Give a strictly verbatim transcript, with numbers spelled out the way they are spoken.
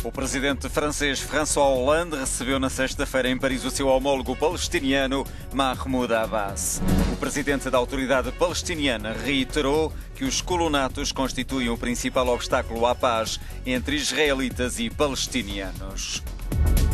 O presidente francês François Hollande recebeu na sexta-feira em Paris o seu homólogo palestiniano Mahmoud Abbas. O presidente da autoridade palestiniana reiterou que os colonatos constituem o principal obstáculo à paz entre israelitas e palestinianos.